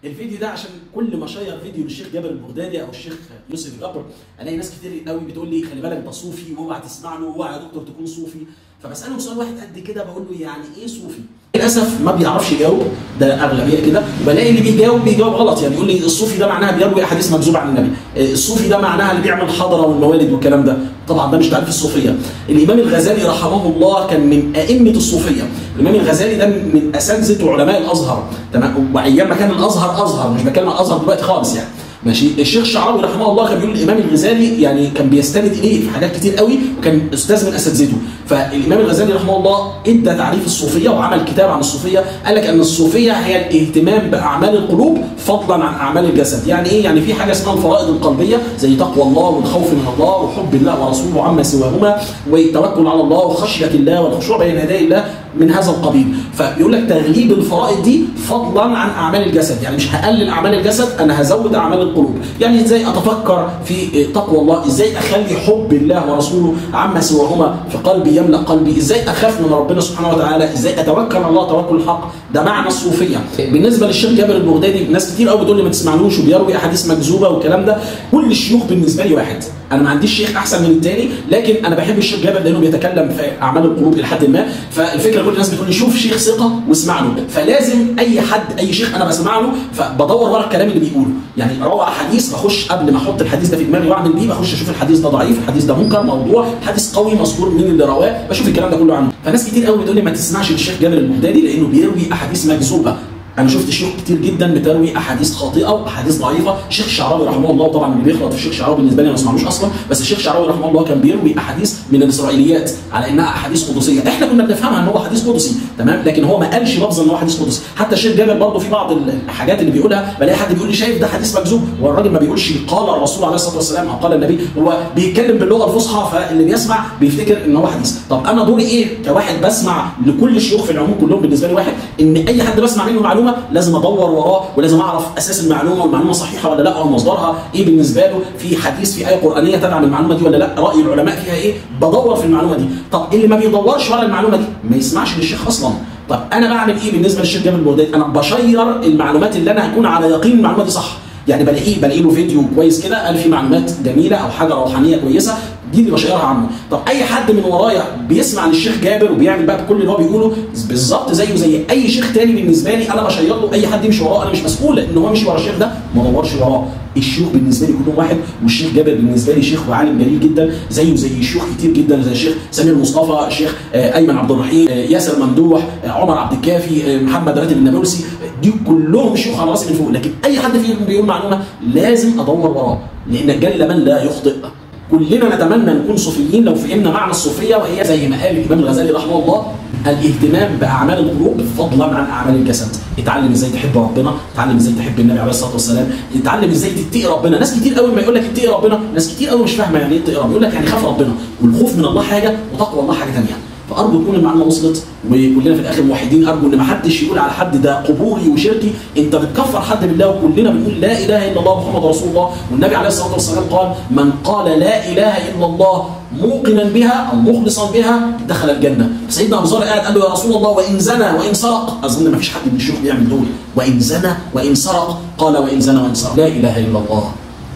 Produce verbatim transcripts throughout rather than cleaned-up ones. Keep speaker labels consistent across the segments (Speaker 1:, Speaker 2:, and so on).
Speaker 1: الفيديو ده عشان كل ما اشير فيديو للشيخ جابر البغدادي او الشيخ يوسف الجبر الاقي ناس كتير قوي بتقول لي خلي بالك ده صوفي واوعى تسمع له واوعى يا دكتور تكون صوفي. فبساله سؤال واحد قد كده بقول له يعني ايه صوفي؟ للاسف ما بيعرفش يجاوب، ده اغلبيه كده، وبلاقي اللي بيجاوب بيجاوب غلط. يعني يقول لي الصوفي ده معناها بيروي احاديث مكذوبه عن النبي، الصوفي ده معناها اللي بيعمل حضره والموالد والكلام ده. طبعا ده مش تعريف الصوفيه. الامام الغزالي رحمه الله كان من ائمه الصوفيه، الامام الغزالي ده من اساتذه علماء الازهر، تمام، وايام ما كان الازهر ازهر، مش بتكلم عن الازهر دلوقتي خالص يعني. ماشي. الشيخ الشعراوي رحمه الله كان بيقول الامام الغزالي يعني كان بيستند اليه في حاجات كتير قوي، وكان استاذ من اساتذته. فالامام الغزالي رحمه الله ادى تعريف الصوفيه وعمل كتاب عن الصوفيه، قال لك ان الصوفيه هي الاهتمام باعمال القلوب فضلا عن اعمال الجسد. يعني ايه؟ يعني في حاجه اسمها الفرائض القلبيه زي تقوى الله والخوف من الله وحب الله ورسوله عما سواهما والتوكل على الله وخشيه الله والخشوع بين يدي الله من هذا القبيل. فبيقول لك تغليب الفرائض دي فضلا عن اعمال الجسد، يعني مش هقلل اعمال الجسد، انا هزود اعمال القلوب. يعني ازاي اتفكر في تقوى الله، ازاي اخلي حب الله ورسوله عما سواهما في قلبي يملا قلبي، ازاي اخاف من ربنا سبحانه وتعالى، ازاي اتوكل على الله توكل الحق. ده معنى الصوفيه. بالنسبه للشيخ جابر البغدادي ناس كتير قوي بتقول لي ما تسمعلوش وبيروي احاديث مكذوبه والكلام ده. كل الشيوخ بالنسبه لي واحد، انا ما عنديش شيخ احسن من الثاني، لكن انا بحب الشيخ جابر لانه بيتكلم في اعمال القلوب الى حد ما. فالفكره كل الناس بتقول لي شوف شيخ ثقه واسمع له، فلازم اي حد اي شيخ انا بسمع له فبدور ورا الكلام اللي بيقوله. يعني روى حديث بخش قبل ما احط الحديث ده في دماغي واعمل بيه بخش اشوف الحديث ده ضعيف، الحديث ده منكر موضوع، حديث قوي مذكور مين اللي رواه، بشوف الكلام ده كله عنه. فناس كتير قوي بتقول لي ما تسمعش للشيخ جابر البغدادي لانه بيروي احاديث مكذوبه. انا شفت شيوخ كتير جدا بتروي احاديث خاطئه واحاديث ضعيفه. الشيخ الشعراوي رحمه الله طبعا اللي بيغلط في الشيخ الشعراوي بالنسبه لي ما اسمعلوش اصلا، بس الشيخ الشعراوي رحمه الله كان بيروي احاديث من الاسرائيليات على انها احاديث قدسيه، احنا كنا بنفهمها ان هو حديث قدسي، تمام، لكن هو ما قالش لفظا ان هو حديث قدسي. حتى الشيخ جابر برضه في بعض الحاجات اللي بيقولها بلاقي حد بيقول لي شايف ده حديث مكذوب، والراجل ما بيقولش قال الرسول عليه الصلاه والسلام او قال النبي، هو بيتكلم باللغه الفصحى، فاللي بيسمع بيفتكر ان هو حديث. طب انا دوري ايه كواحد بسمع لكل الشيوخ في العموم كلهم بالنسبه لي واحد، ان اي حد بسمع منه معلومه لازم ادور وراه ولازم اعرف اساس المعلومه والمعلومه صحيحه ولا لا، او مصدرها ايه بالنسبه له، في حديث في ايه قرانيه تدعم المعلومه دي ولا لا، راي العلماء فيها ايه، بدور في المعلومه دي. طب اللي ما بيدورش ورا المعلومه دي ما يسمعش للشيخ اصلا. طب انا بعمل ايه بالنسبه للشيخ جابر البغدادي؟ انا بشير المعلومات اللي انا هكون على يقين المعلومه دي صح. يعني بلاقيه بلاقي له فيديو كويس كده قال فيه معلومات جميله او حاجه روحانيه كويسه، دي اللي بشيرها عنه. طب اي حد من ورايا بيسمع للشيخ جابر وبيعمل بقى كل اللي هو بيقوله بالظبط زيه زي اي شيخ تاني بالنسبه لي، انا بشير له. اي حد يمشي وراه انا مش مسؤول ان هو مشي ورا الشيخ ده ما دورش وراه. الشيوخ بالنسبه لي كلهم واحد، والشيخ جابر بالنسبه لي شيخ وعالم جليل جدا زيه زي شيوخ كتير جدا، زي الشيخ سمير مصطفى، الشيخ ايمن عبد الرحيم، ياسر ممدوح، عمر عبد الكافي، محمد راتب النابلسي، دي كلهم شيوخ على راسي من فوق. لكن اي حد فيهم بيقول معلومه لازم ادور وراه، لان جل من لا يخطئ. كلنا نتمنى نكون صوفيين لو فهمنا معنى الصوفيه، وهي زي ما قال الامام الغزالي رحمه الله الاهتمام باعمال القلوب فضلا عن اعمال الجسد. اتعلم ازاي تحب ربنا، اتعلم ازاي تحب النبي عليه الصلاه والسلام، اتعلم ازاي تتقي ربنا. ناس كتير قوي ما يقول لك اتقي ربنا، ناس كتير قوي مش فاهمه يعني ايه اتقي ربنا، يقول لك يعني خاف ربنا، والخوف من الله حاجه وتقوى الله حاجه ثانيه. فارجو تكون المعلومه وصلت، وكلنا في الاخر موحدين. ارجو ان ما حدش يقول على حد ده قبوري وشركي، انت بتكفر حد بالله، وكلنا بنقول لا اله الا الله محمد رسول الله. والنبي عليه الصلاه والسلام قال من قال لا اله الا الله موقنا بها او مخلصا بها دخل الجنه. سيدنا ابو ذر قاعد قال له يا رسول الله وان زنى وان سرق، اظن ما فيش حد من الشيوخ بيعمل دول، وان زنى وان سرق، قال وان زنى وان سرق لا اله الا الله.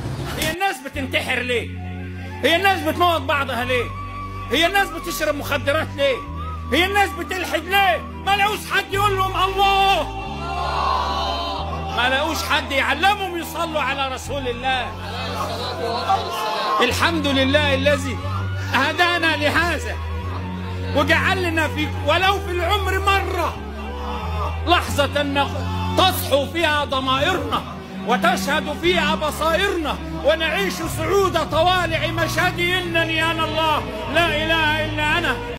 Speaker 2: هي الناس بتنتحر ليه؟ هي الناس بتموت بعضها ليه؟ هي الناس بتشرب مخدرات ليه؟ هي الناس بتلحد ليه؟ ما لقوش حد يقول لهم الله، ما لقوش حد يعلمهم يصلوا على رسول الله. الحمد لله الذي هدانا لهذا وجعلنا في ولو في العمر مرة لحظة تصحو فيها ضمائرنا وتشهد فيها بصائرنا ونعيش سعود طوالع مشهد إنني أنا الله لا إله إلا أنا.